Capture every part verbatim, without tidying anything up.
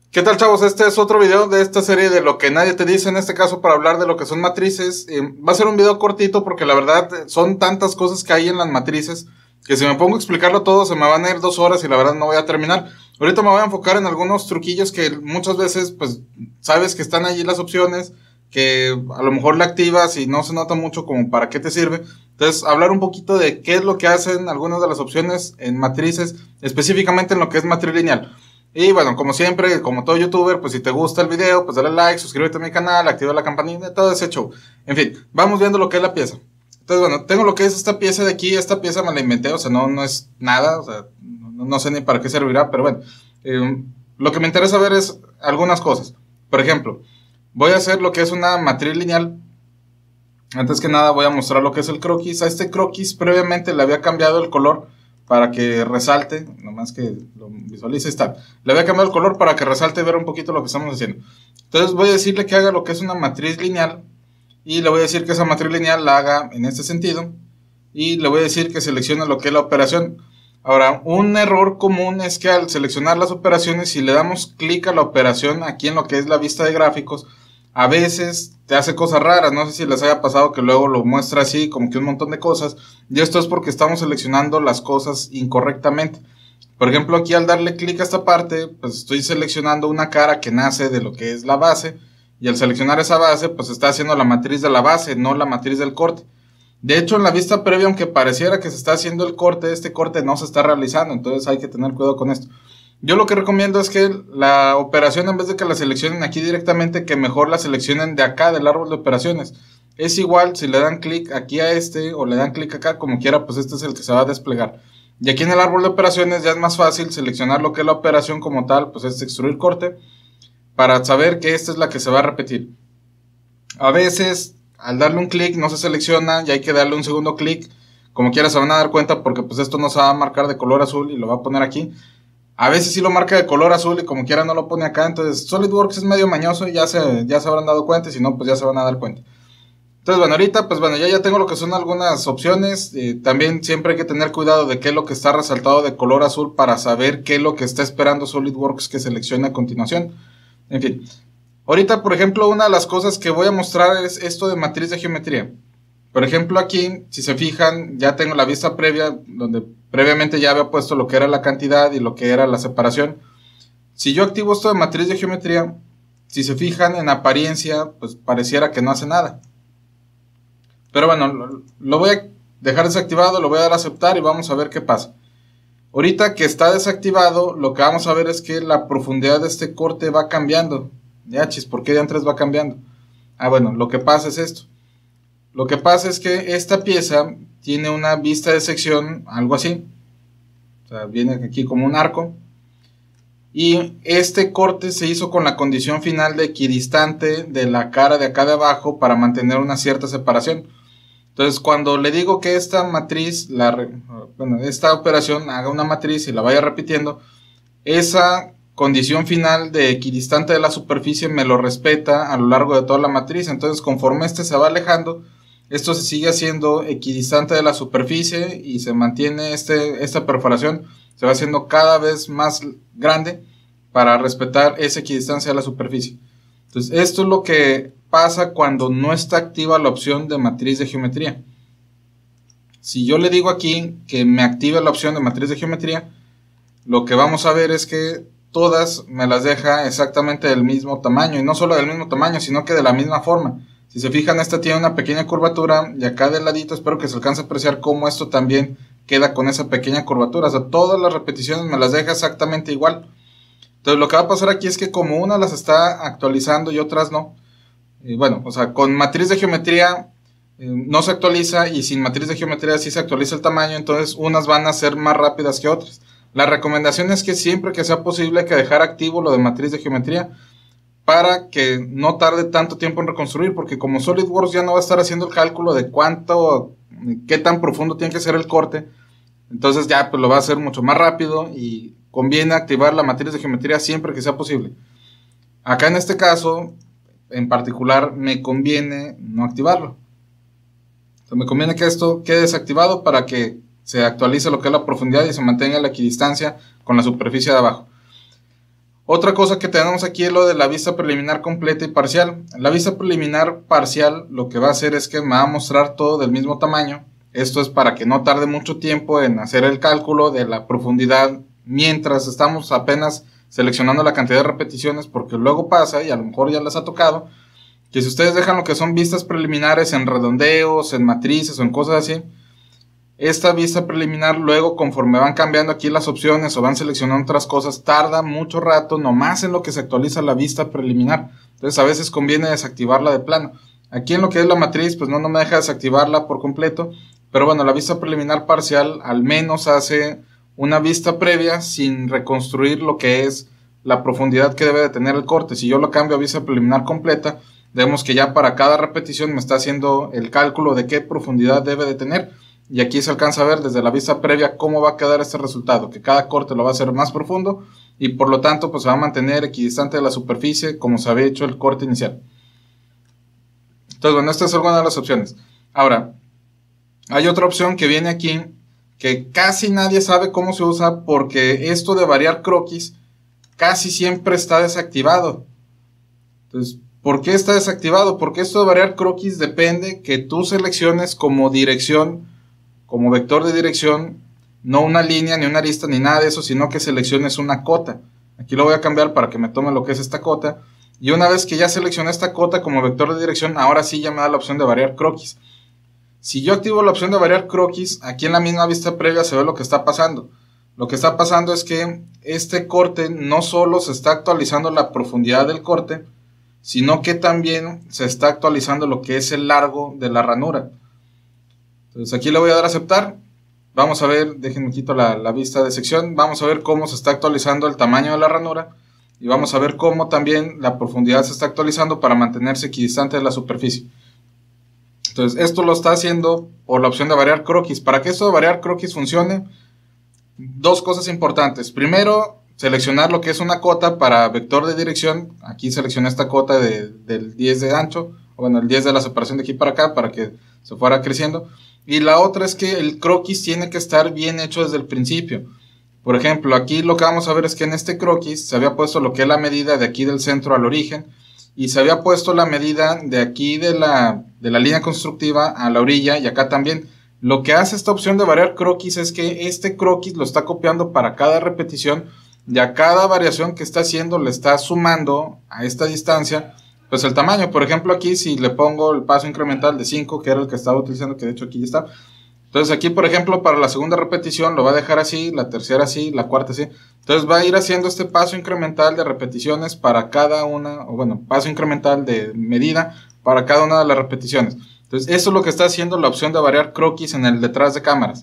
¿Qué tal, chavos? Este es otro video de esta serie de lo que nadie te dice, en este caso para hablar de lo que son matrices. Eh, va a ser un video cortito porque la verdad son tantas cosas que hay en las matrices que si me pongo a explicarlo todo se me van a ir dos horas y la verdad no voy a terminar. Ahorita me voy a enfocar en algunos truquillos que muchas veces pues sabes que están allí las opciones, que a lo mejor la activas y no se nota mucho como para qué te sirve. Entonces hablar un poquito de qué es lo que hacen algunas de las opciones en matrices, específicamente en lo que es matriz lineal. Y bueno, como siempre, como todo youtuber, pues si te gusta el video, pues dale like, suscríbete a mi canal, activa la campanita, todo ese show. En fin, vamos viendo lo que es la pieza. Entonces, bueno, tengo lo que es esta pieza de aquí. Esta pieza me la inventé, o sea, no, no es nada, o sea, no, no sé ni para qué servirá, pero bueno. Eh, lo que me interesa ver es algunas cosas. Por ejemplo, voy a hacer lo que es una matriz lineal. Antes que nada voy a mostrar lo que es el croquis. A este croquis previamente le había cambiado el color para que resalte, nomás que lo visualice, está. Le voy a cambiar el color para que resalte y ver un poquito lo que estamos haciendo. Entonces voy a decirle que haga lo que es una matriz lineal y le voy a decir que esa matriz lineal la haga en este sentido y le voy a decir que seleccione lo que es la operación. Ahora, un error común es que al seleccionar las operaciones, si le damos clic a la operación aquí en lo que es la vista de gráficos, a veces te hace cosas raras. No sé si les haya pasado que luego lo muestra así como que un montón de cosas, y esto es porque estamos seleccionando las cosas incorrectamente. Por ejemplo, aquí al darle clic a esta parte, pues estoy seleccionando una cara que nace de lo que es la base, y al seleccionar esa base, pues está haciendo la matriz de la base, no la matriz del corte. De hecho, en la vista previa, aunque pareciera que se está haciendo el corte, este corte no se está realizando, entonces hay que tener cuidado con esto. Yo lo que recomiendo es que la operación, en vez de que la seleccionen aquí directamente, que mejor la seleccionen de acá del árbol de operaciones. Es igual si le dan clic aquí a este o le dan clic acá, como quiera, pues este es el que se va a desplegar. Y aquí en el árbol de operaciones ya es más fácil seleccionar lo que es la operación como tal, pues es extruir corte, para saber que esta es la que se va a repetir. A veces al darle un clic no se selecciona y hay que darle un segundo clic. Como quiera se van a dar cuenta porque pues esto no se va a marcar de color azul y lo va a poner aquí. A veces sí lo marca de color azul y como quiera no lo pone acá. Entonces SolidWorks es medio mañoso y ya se, ya se habrán dado cuenta. Y si no, pues ya se van a dar cuenta. Entonces bueno, ahorita pues bueno, ya, ya tengo lo que son algunas opciones. Eh, también siempre hay que tener cuidado de qué es lo que está resaltado de color azul para saber qué es lo que está esperando SolidWorks que seleccione a continuación. En fin, ahorita por ejemplo una de las cosas que voy a mostrar es esto de matriz de geometría. Por ejemplo aquí, si se fijan, ya tengo la vista previa, donde previamente ya había puesto lo que era la cantidad y lo que era la separación. Si yo activo esto de matriz de geometría, si se fijan en apariencia, pues pareciera que no hace nada. Pero bueno, lo, lo voy a dejar desactivado, lo voy a dar a aceptar y vamos a ver qué pasa. Ahorita que está desactivado, lo que vamos a ver es que la profundidad de este corte va cambiando. Ya, chis, ¿por qué de antes va cambiando? Ah, bueno, lo que pasa es esto. Lo que pasa es que esta pieza tiene una vista de sección, algo así. O sea, viene aquí como un arco. Y este corte se hizo con la condición final de equidistante de la cara de acá de abajo para mantener una cierta separación. Entonces, cuando le digo que esta matriz, la, bueno, esta operación haga una matriz y la vaya repitiendo, esa condición final de equidistante de la superficie me lo respeta a lo largo de toda la matriz. Entonces, conforme este se va alejando, esto se sigue haciendo equidistante de la superficie y se mantiene este, esta perforación, se va haciendo cada vez más grande para respetar esa equidistancia de la superficie. Entonces, esto es lo que pasa cuando no está activa la opción de matriz de geometría. Si yo le digo aquí que me active la opción de matriz de geometría, lo que vamos a ver es que todas me las deja exactamente del mismo tamaño, y no solo del mismo tamaño, sino que de la misma forma. Si se fijan, esta tiene una pequeña curvatura y acá del ladito espero que se alcance a apreciar cómo esto también queda con esa pequeña curvatura. O sea, todas las repeticiones me las deja exactamente igual. Entonces lo que va a pasar aquí es que como una las está actualizando y otras no, y bueno, o sea, con matriz de geometría eh, no se actualiza y sin matriz de geometría sí se actualiza el tamaño, entonces unas van a ser más rápidas que otras. La recomendación es que siempre que sea posible que dejar activo lo de matriz de geometría, para que no tarde tanto tiempo en reconstruir, porque como SolidWorks ya no va a estar haciendo el cálculo de cuánto, qué tan profundo tiene que ser el corte, entonces ya pues lo va a hacer mucho más rápido y conviene activar la matriz de geometría siempre que sea posible. Acá en este caso, en particular, me conviene no activarlo. Entonces, me conviene que esto quede desactivado para que se actualice lo que es la profundidad y se mantenga la equidistancia con la superficie de abajo. Otra cosa que tenemos aquí es lo de la vista preliminar completa y parcial. La vista preliminar parcial lo que va a hacer es que me va a mostrar todo del mismo tamaño. Esto es para que no tarde mucho tiempo en hacer el cálculo de la profundidad mientras estamos apenas seleccionando la cantidad de repeticiones, porque luego pasa, y a lo mejor ya les ha tocado, que si ustedes dejan lo que son vistas preliminares en redondeos, en matrices o en cosas así, esta vista preliminar luego, conforme van cambiando aquí las opciones o van seleccionando otras cosas, tarda mucho rato nomás en lo que se actualiza la vista preliminar. Entonces a veces conviene desactivarla de plano. Aquí en lo que es la matriz, pues no, no me deja desactivarla por completo, pero bueno, la vista preliminar parcial al menos hace una vista previa sin reconstruir lo que es la profundidad que debe de tener el corte. Si yo lo cambio a vista preliminar completa, vemos que ya para cada repetición me está haciendo el cálculo de qué profundidad debe de tener. Y aquí se alcanza a ver desde la vista previa cómo va a quedar este resultado, que cada corte lo va a hacer más profundo y por lo tanto pues se va a mantener equidistante de la superficie como se había hecho el corte inicial. Entonces bueno, esta es alguna de las opciones. Ahora, hay otra opción que viene aquí que casi nadie sabe cómo se usa, porque esto de variar croquis casi siempre está desactivado. Entonces, ¿por qué está desactivado? Porque esto de variar croquis depende que tú selecciones como dirección, como vector de dirección, no una línea, ni una arista, ni nada de eso, sino que selecciones una cota. Aquí lo voy a cambiar para que me tome lo que es esta cota. Y una vez que ya seleccioné esta cota como vector de dirección, ahora sí ya me da la opción de variar croquis. Si yo activo la opción de variar croquis, aquí en la misma vista previa se ve lo que está pasando. Lo que está pasando es que este corte no solo se está actualizando la profundidad del corte, sino que también se está actualizando lo que es el largo de la ranura. Entonces aquí le voy a dar a aceptar. Vamos a ver, déjenme quito la, la vista de sección. Vamos a ver cómo se está actualizando el tamaño de la ranura. Y vamos a ver cómo también la profundidad se está actualizando para mantenerse equidistante de la superficie. Entonces esto lo está haciendo por la opción de variar croquis. Para que esto de variar croquis funcione, dos cosas importantes. Primero, seleccionar lo que es una cota para vector de dirección. Aquí seleccioné esta cota de, del diez de ancho, o bueno, el diez de la separación de aquí para acá, para que se fuera creciendo. Y la otra es que el croquis tiene que estar bien hecho desde el principio. Por ejemplo, aquí lo que vamos a ver es que en este croquis se había puesto lo que es la medida de aquí del centro al origen, y se había puesto la medida de aquí de la, de la línea constructiva a la orilla, y acá también. Lo que hace esta opción de variar croquis es que este croquis lo está copiando para cada repetición, y a cada variación que está haciendo le está sumando a esta distancia pues el tamaño. Por ejemplo, aquí si le pongo el paso incremental de cinco, que era el que estaba utilizando, que de hecho aquí ya está. Entonces aquí, por ejemplo, para la segunda repetición lo va a dejar así, la tercera así, la cuarta así. Entonces va a ir haciendo este paso incremental de repeticiones para cada una, o bueno, paso incremental de medida para cada una de las repeticiones. Entonces eso es lo que está haciendo la opción de variar croquis en el detrás de cámaras.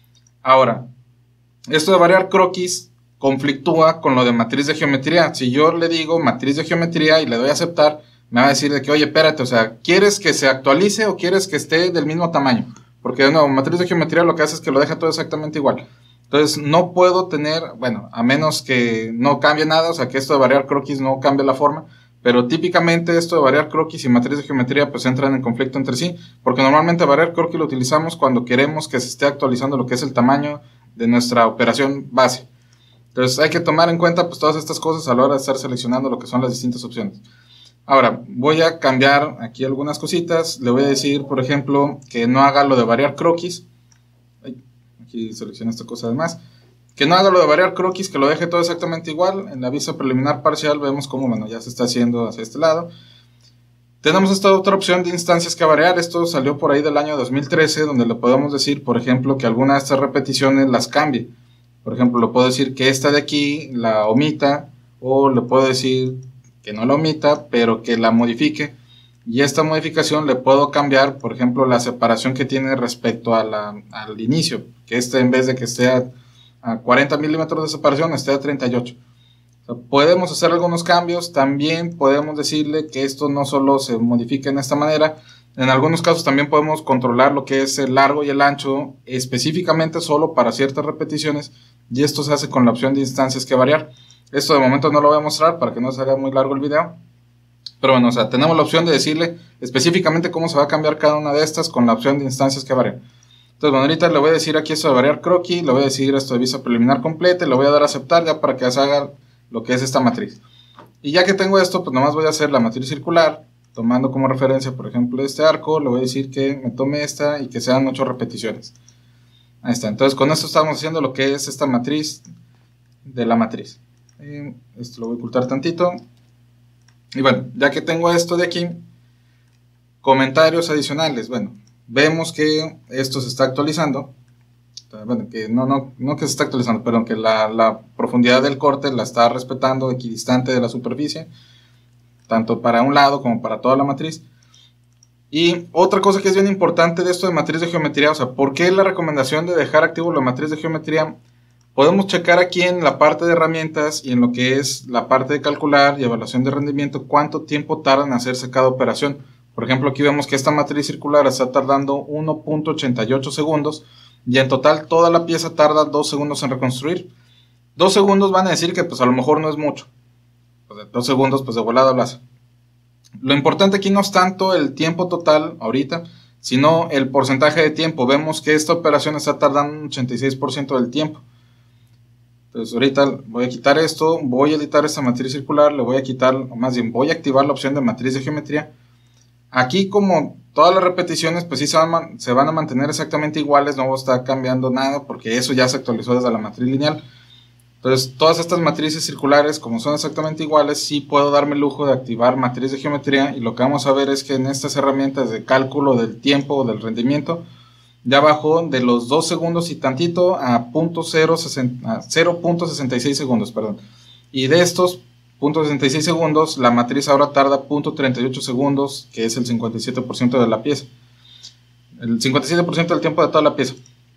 Ahora, esto de variar croquis conflictúa con lo de matriz de geometría. Si yo le digo matriz de geometría y le doy a aceptar, me va a decir de que, oye, espérate, o sea, ¿quieres que se actualice o quieres que esté del mismo tamaño? Porque de nuevo, matriz de geometría lo que hace es que lo deja todo exactamente igual. Entonces no puedo tener, bueno, a menos que no cambie nada, o sea, que esto de variar croquis no cambie la forma, pero típicamente esto de variar croquis y matriz de geometría pues entran en conflicto entre sí, porque normalmente variar croquis lo utilizamos cuando queremos que se esté actualizando lo que es el tamaño de nuestra operación base. Entonces hay que tomar en cuenta pues todas estas cosas a la hora de estar seleccionando lo que son las distintas opciones. Ahora, voy a cambiar aquí algunas cositas. Le voy a decir, por ejemplo, que no haga lo de variar croquis. Ay, aquí selecciono esta cosa además. Que no haga lo de variar croquis, que lo deje todo exactamente igual. En la vista preliminar parcial vemos cómo, bueno, ya se está haciendo hacia este lado. Tenemos esta otra opción de instancias que variar. Esto salió por ahí del año dos mil trece, donde le podemos decir, por ejemplo, que alguna de estas repeticiones las cambie. Por ejemplo, le puedo decir que esta de aquí la omita, o le puedo decir que no la omita, pero que la modifique. Y esta modificación le puedo cambiar, por ejemplo, la separación que tiene respecto a la, al inicio, que este en vez de que esté a, a cuarenta milímetros de separación, esté a treinta y ocho. O sea, podemos hacer algunos cambios. También podemos decirle que esto no solo se modifique en esta manera, en algunos casos también podemos controlar lo que es el largo y el ancho específicamente solo para ciertas repeticiones, y esto se hace con la opción de instancias que variar. Esto de momento no lo voy a mostrar para que no se haga muy largo el video. Pero bueno, o sea, tenemos la opción de decirle específicamente cómo se va a cambiar cada una de estas con la opción de instancias que variar. Entonces, bueno, ahorita le voy a decir aquí esto de variar croquis, le voy a decir esto de vista preliminar completa, y le voy a dar a aceptar ya para que se haga lo que es esta matriz. Y ya que tengo esto, pues nomás voy a hacer la matriz circular, tomando como referencia, por ejemplo, este arco. Le voy a decir que me tome esta y que sean ocho repeticiones. Ahí está. Entonces con esto estamos haciendo lo que es esta matriz de la matriz. Y esto lo voy a ocultar tantito. Y bueno, ya que tengo esto de aquí, comentarios adicionales. Bueno, vemos que esto se está actualizando. Bueno, que no, no, no que se está actualizando, perdón, que la, la profundidad del corte la está respetando equidistante de la superficie, tanto para un lado como para toda la matriz. Y otra cosa que es bien importante de esto de matriz de geometría, o sea, ¿por qué la recomendación de dejar activo la matriz de geometría? Podemos checar aquí en la parte de herramientas y en lo que es la parte de calcular y evaluación de rendimiento cuánto tiempo tarda en hacerse cada operación. Por ejemplo, aquí vemos que esta matriz circular está tardando uno punto ochenta y ocho segundos y en total toda la pieza tarda dos segundos en reconstruir. dos segundos van a decir que pues a lo mejor no es mucho. Pues dos segundos pues de volada lo hace. Lo importante aquí no es tanto el tiempo total ahorita, sino el porcentaje de tiempo. Vemos que esta operación está tardando un ochenta y seis por ciento del tiempo. Entonces ahorita voy a quitar esto, voy a editar esta matriz circular, le voy a quitar, o más bien voy a activar la opción de matriz de geometría. Aquí como todas las repeticiones pues sí se van, se van a mantener exactamente iguales, no va a estar cambiando nada porque eso ya se actualizó desde la matriz lineal. Entonces todas estas matrices circulares como son exactamente iguales, sí puedo darme el lujo de activar matriz de geometría y lo que vamos a ver es que en estas herramientas de cálculo del tiempo o del rendimiento ya bajó de los dos segundos y tantito a cero punto sesenta y seis segundos, perdón. Y de estos punto sesenta y seis segundos, la matriz ahora tarda punto treinta y ocho segundos, que es el cincuenta y siete por ciento de la pieza. El cincuenta y siete por ciento del tiempo de toda la pieza.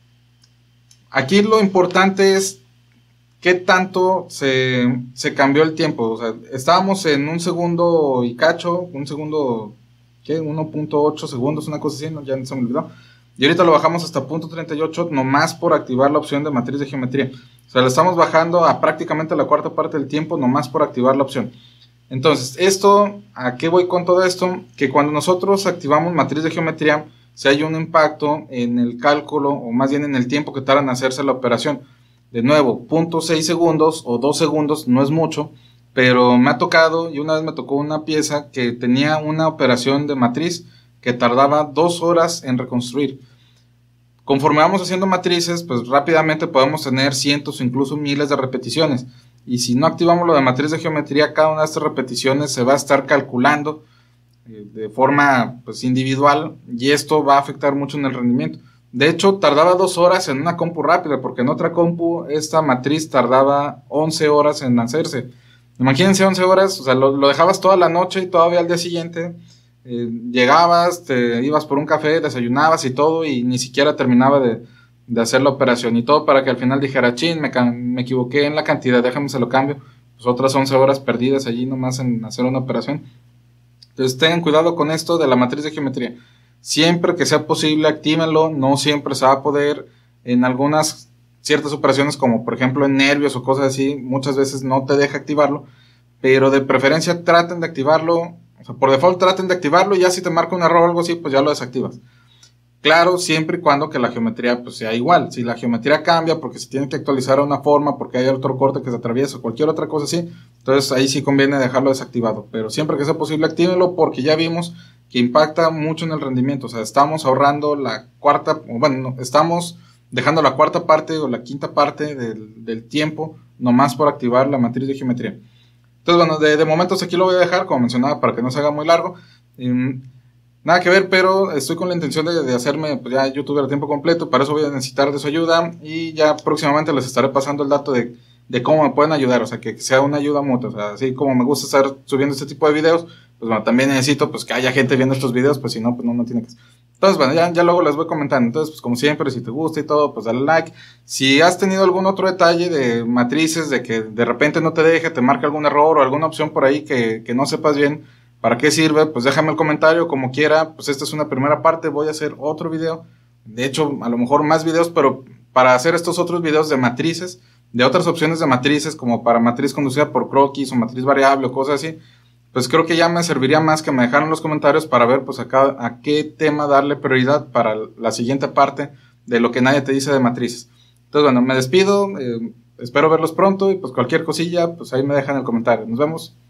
Aquí lo importante es qué tanto se, se cambió el tiempo. O sea, estábamos en un segundo y cacho, un segundo, ¿qué? uno punto ocho segundos, una cosa así, ¿no? Ya se me olvidó. Y ahorita lo bajamos hasta punto treinta y ocho nomás por activar la opción de matriz de geometría. O sea, lo estamos bajando a prácticamente la cuarta parte del tiempo nomás por activar la opción. Entonces, esto, ¿a qué voy con todo esto? Que cuando nosotros activamos matriz de geometría, si hay un impacto en el cálculo, o más bien en el tiempo que tardan en hacerse la operación. De nuevo, punto seis segundos o dos segundos, no es mucho, pero me ha tocado, y una vez me tocó una pieza que tenía una operación de matriz que tardaba dos horas en reconstruir. Conforme vamos haciendo matrices, pues rápidamente podemos tener cientos o incluso miles de repeticiones. Y si no activamos lo de matriz de geometría, cada una de estas repeticiones se va a estar calculando eh, de forma pues, individual y esto va a afectar mucho en el rendimiento. De hecho, tardaba dos horas en una compu rápida, porque en otra compu esta matriz tardaba once horas en hacerse. Imagínense once horas, o sea, lo, lo dejabas toda la noche y todavía al día siguiente eh, llegabas, te ibas por un café, desayunabas y todo, y ni siquiera terminaba de, de hacer la operación. Y todo para que al final dijera, chin, me, me equivoqué en la cantidad, déjame se lo cambio. Pues otras once horas perdidas allí nomás en hacer una operación. Entonces tengan cuidado con esto de la matriz de geometría. Siempre que sea posible, actívenlo. No siempre se va a poder. En algunas ciertas operaciones, como por ejemplo en nervios o cosas así, muchas veces no te deja activarlo. Pero de preferencia traten de activarlo. O sea, por default traten de activarlo y ya si te marca un error o algo así, pues ya lo desactivas. Claro, siempre y cuando que la geometría pues, sea igual. Si la geometría cambia porque se tiene que actualizar a una forma, porque hay otro corte que se atraviesa o cualquier otra cosa así, entonces ahí sí conviene dejarlo desactivado. Pero siempre que sea posible, actívenlo porque ya vimos que impacta mucho en el rendimiento. O sea, estamos ahorrando la cuarta, bueno, no, estamos dejando la cuarta parte o la quinta parte del, del tiempo nomás por activar la matriz de geometría. Entonces, bueno, de, de momentos aquí lo voy a dejar, como mencionaba, para que no se haga muy largo. Um, Nada que ver, pero estoy con la intención de, de hacerme pues, ya youtuber a tiempo completo. Para eso voy a necesitar de su ayuda y ya próximamente les estaré pasando el dato de, de cómo me pueden ayudar. O sea, que sea una ayuda mutua. O sea, así como me gusta estar subiendo este tipo de videos, pues bueno, también necesito pues que haya gente viendo estos videos, pues si no, pues no, no tiene que ser. Entonces, bueno, ya, ya luego les voy comentando. Entonces, pues como siempre, si te gusta y todo, pues dale like. Si has tenido algún otro detalle de matrices, de que de repente no te deje, te marca algún error o alguna opción por ahí que, que no sepas bien ¿para qué sirve? Pues déjame el comentario como quiera. Pues esta es una primera parte, voy a hacer otro video. De hecho, a lo mejor más videos, pero para hacer estos otros videos de matrices, de otras opciones de matrices, como para matriz conducida por croquis o matriz variable o cosas así, pues creo que ya me serviría más que me dejaran los comentarios para ver pues acá a qué tema darle prioridad para la siguiente parte de lo que nadie te dice de matrices. Entonces, bueno, me despido. Eh, espero verlos pronto y pues cualquier cosilla, pues ahí me dejan el comentario. Nos vemos.